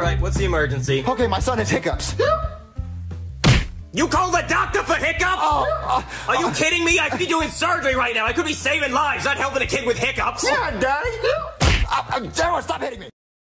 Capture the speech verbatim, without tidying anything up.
right, what's the emergency? Okay, my son has hiccups. You call the doctor for hiccups? Oh, uh, Are you kidding me? I could be doing surgery right now. I could be saving lives, not helping a kid with hiccups. Yeah, Daddy. Uh, uh, Daryl, stop hitting me.